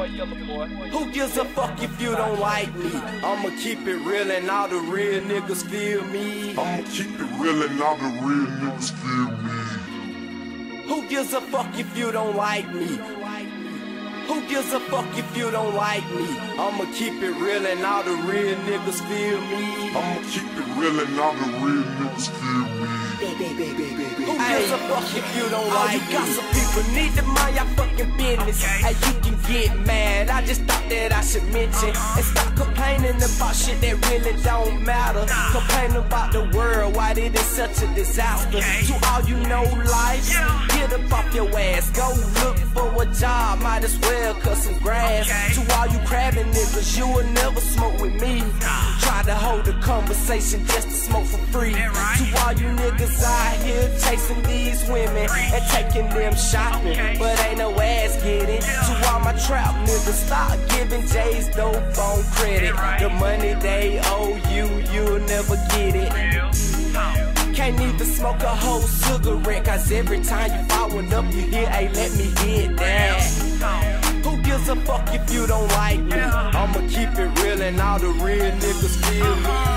Who gives a fuck if you don't like me? I'ma keep it real and all the real niggas feel me. I'ma keep it real and all the real niggas feel me. Who gives a fuck if you don't like me? Who gives a fuck if you don't like me? I'ma keep it real and all the real niggas feel me. I'ma keep it real and all the real niggas feel me. Who gives a fuck if you don't like me? You got some people need to mind your fucking business. Hey, you can get mad, I just thought that I should mention. And stop complaining about shit that really don't matter. Complain about the world, why it is such a disaster. To all you know life, get up off your ass. Go look for a job, might as well cut some grass. To all you crabbing niggas, you will never smoke with me. Try to hold a conversation just to smoke for free. To all you niggas out here chasing these women and taking them shopping, but ain't no ass getting. To all my trap niggas, stop giving J's dope on credit. The money they owe you, you'll never get it. Can't even smoke a whole cigarette, cause every time you fire one up, you hear, hey, let me hit that. Who gives a fuck if you don't like me? I'ma keep it real and all the real niggas feel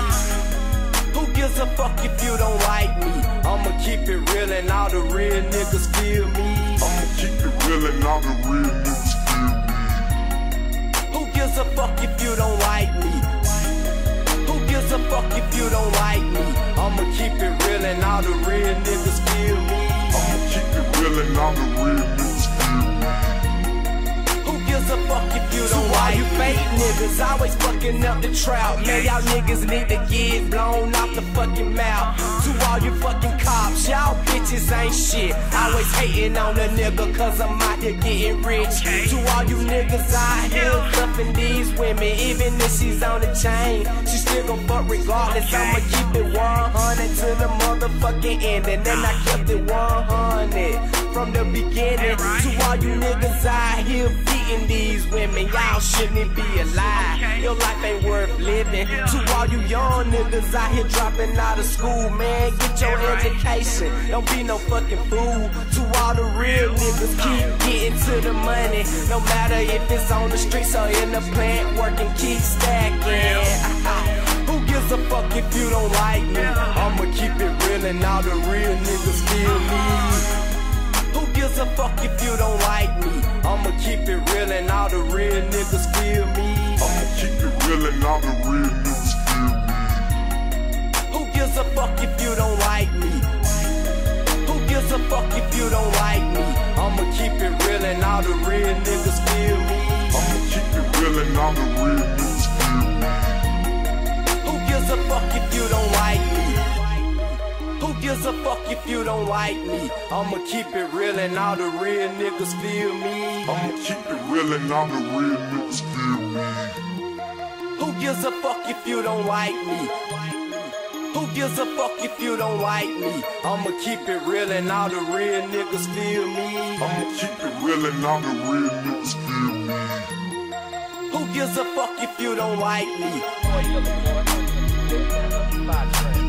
me. Who gives a fuck if you don't like me? I'ma keep it real and all the real niggas feel me. I'ma keep it real and all the real niggas feel me. Who gives a fuck if you don't like me? Who gives a fuck if you don't like me? I'ma keep it real and all the real niggas feel me. I'ma keep it real and all the real niggas feel me. Who gives a fuck if you don't like me? You fake niggas always fucking up the trout. Man, y'all niggas need to get blown off the fucking mouth. To all you fucking cops, y'all bitches ain't shit. Always hating on a nigga cause I'm out here getting rich. To all you niggas out here cuffing these women, even if she's on the chain, she still gon' fuck regardless. I'ma keep it 100 to the motherfucking ending. And I kept it 100 from the beginning. To all you niggas out here beating these women, y'all shouldn't be alive. Your life ain't worth living. To all you young niggas out here dropping out of school, man, get your education. Don't be no fucking fool. To all the real niggas, keep getting to the money. No matter if it's on the streets or in the plant, working, keep stacking. Who gives a fuck if you don't like me? I'ma keep it real and all the real niggas feel me. Who gives a fuck if you don't like me? I'ma keep it real and all the real niggas feel me. I'ma keep it real and all the real niggas feel me. Who gives a fuck if you don't like me? Who gives a fuck if you don't like me? I'ma keep it real and all the real niggas feel me. I'ma keep it real and all the real niggas feel me. Who gives a fuck if you don't like me? Who gives a fuck if you don't like me? I'ma keep it real and all the real niggas feel me. I'ma keep it real and all the real niggas feel me. Who gives a fuck if you don't like me? Who gives a fuck if you don't like me? I'ma keep it real and all the real niggas feel me. I'ma keep it real and all the real niggas feel me. Who gives a fuck if you don't like me?